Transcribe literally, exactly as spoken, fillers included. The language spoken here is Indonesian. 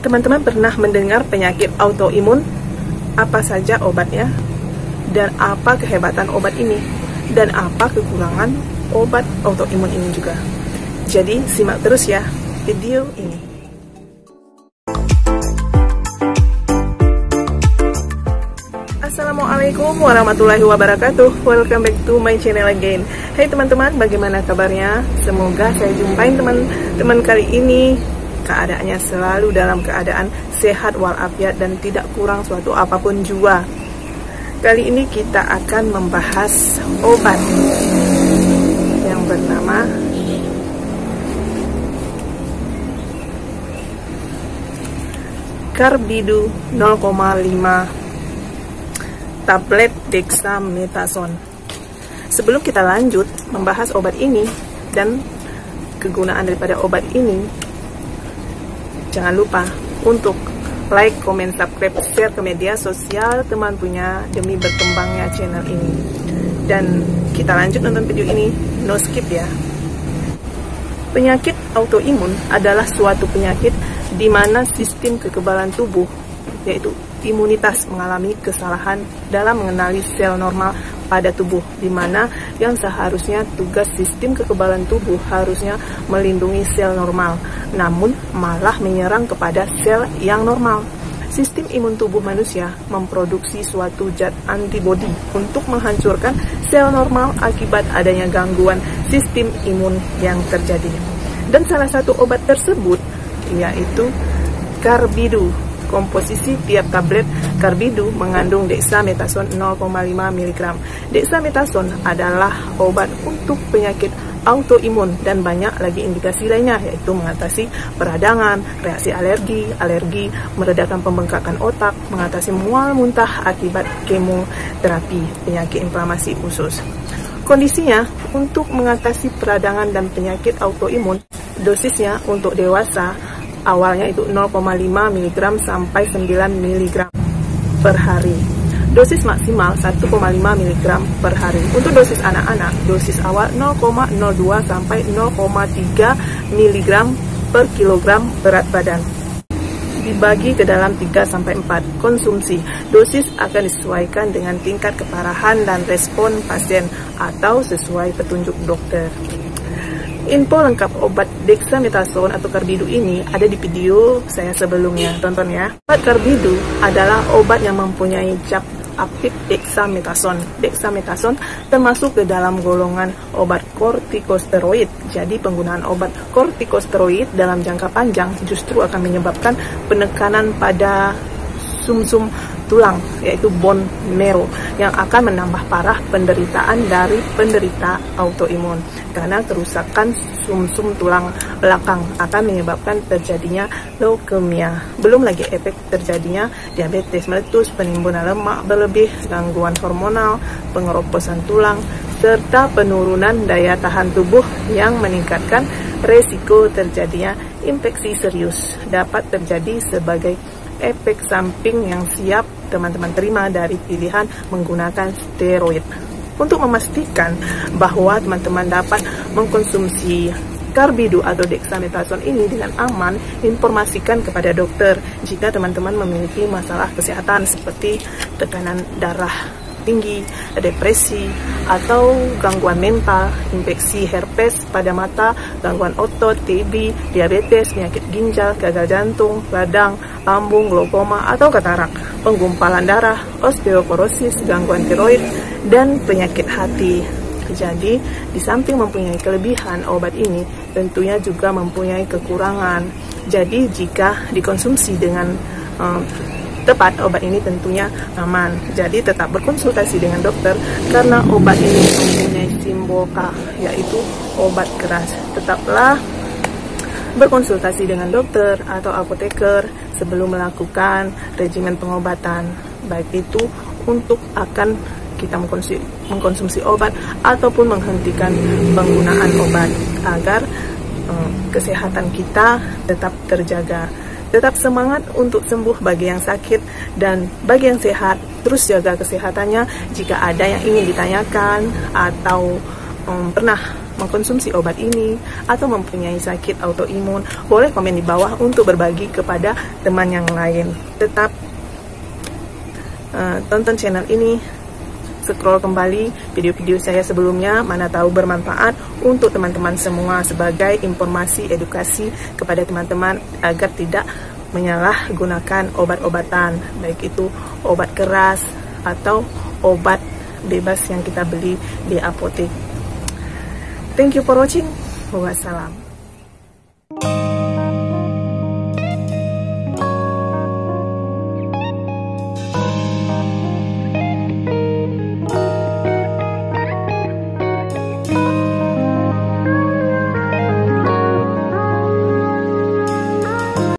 Teman-teman pernah mendengar penyakit autoimun? Apa saja obatnya? Dan apa kehebatan obat ini? Dan apa kekurangan obat autoimun ini juga? Jadi simak terus ya video ini. Assalamualaikum warahmatullahi wabarakatuh. Welcome back to my channel again. Hai teman-teman, bagaimana kabarnya? Semoga saya jumpain teman-teman kali ini keadaannya selalu dalam keadaan sehat walafiat dan tidak kurang suatu apapun jua. Kali ini kita akan membahas obat yang bernama Carbidu nol koma lima tablet dexamethasone. Sebelum kita lanjut membahas obat ini dan kegunaan daripada obat ini, jangan lupa untuk like, comment, subscribe, share ke media sosial teman punya demi berkembangnya channel ini. Dan kita lanjut nonton video ini, no skip ya. Penyakit autoimun adalah suatu penyakit di mana sistem kekebalan tubuh, yaitu imunitas, mengalami kesalahan dalam mengenali sel normal pada tubuh, di mana yang seharusnya tugas sistem kekebalan tubuh harusnya melindungi sel normal, namun malah menyerang kepada sel yang normal. Sistem imun tubuh manusia memproduksi suatu zat antibodi untuk menghancurkan sel normal akibat adanya gangguan sistem imun yang terjadi. Dan salah satu obat tersebut yaitu Carbidu. Komposisi tiap tablet Carbidu mengandung dexamethasone nol koma lima miligram. Dexamethasone adalah obat untuk penyakit autoimun dan banyak lagi indikasi lainnya, yaitu mengatasi peradangan, reaksi alergi, alergi, meredakan pembengkakan otak, mengatasi mual muntah akibat kemoterapi, penyakit inflamasi usus. Kondisinya untuk mengatasi peradangan dan penyakit autoimun, dosisnya untuk dewasa awalnya itu nol koma lima miligram sampai sembilan miligram per hari. Dosis maksimal satu koma lima miligram per hari. Untuk dosis anak-anak, dosis awal nol koma nol dua sampai nol koma tiga miligram per kilogram berat badan. Dibagi ke dalam tiga sampai empat konsumsi. Dosis akan disesuaikan dengan tingkat keparahan dan respon pasien atau sesuai petunjuk dokter. Info lengkap obat dexamethasone atau Carbidu ini ada di video saya sebelumnya, tonton ya. Obat Carbidu adalah obat yang mempunyai cap aktif dexamethasone. Dexamethasone termasuk ke dalam golongan obat kortikosteroid. Jadi penggunaan obat kortikosteroid dalam jangka panjang justru akan menyebabkan penekanan pada sumsum tulang, yaitu bone marrow, yang akan menambah parah penderitaan dari penderita autoimun karena kerusakan sumsum tulang belakang akan menyebabkan terjadinya leukemia. Belum lagi efek terjadinya diabetes meletus, penimbunan lemak berlebih, gangguan hormonal, pengeroposan tulang, serta penurunan daya tahan tubuh yang meningkatkan resiko terjadinya infeksi serius dapat terjadi sebagai efek samping yang siap teman-teman terima dari pilihan menggunakan steroid. Untuk memastikan bahwa teman-teman dapat mengkonsumsi Carbidu atau dexamethasone ini dengan aman, informasikan kepada dokter jika teman-teman memiliki masalah kesehatan seperti tekanan darah tinggi, depresi, atau gangguan mental, infeksi herpes pada mata, gangguan otot, T B, diabetes, penyakit ginjal, gagal jantung, radang, lambung, glaukoma, atau katarak, penggumpalan darah, osteoporosis, gangguan tiroid, dan penyakit hati. Jadi, di samping mempunyai kelebihan, obat ini tentunya juga mempunyai kekurangan. Jadi, jika dikonsumsi dengan um, tepat, obat ini tentunya aman. Jadi tetap berkonsultasi dengan dokter karena obat ini mempunyai simbol K, yaitu obat keras. Tetaplah berkonsultasi dengan dokter atau apoteker sebelum melakukan regimen pengobatan, baik itu untuk akan kita mengkonsumsi, mengkonsumsi obat ataupun menghentikan penggunaan obat agar um, kesehatan kita tetap terjaga. Tetap semangat untuk sembuh bagi yang sakit, dan bagi yang sehat terus jaga kesehatannya. Jika ada yang ingin ditanyakan atau um, pernah mengkonsumsi obat ini atau mempunyai sakit autoimun, boleh komen di bawah untuk berbagi kepada teman yang lain. Tetap uh, tonton channel ini, scroll kembali video-video saya sebelumnya, mana tahu bermanfaat untuk teman-teman semua sebagai informasi edukasi kepada teman-teman agar tidak menyalahgunakan obat-obatan, baik itu obat keras atau obat bebas yang kita beli di apotek. Thank you for watching. Wassalam.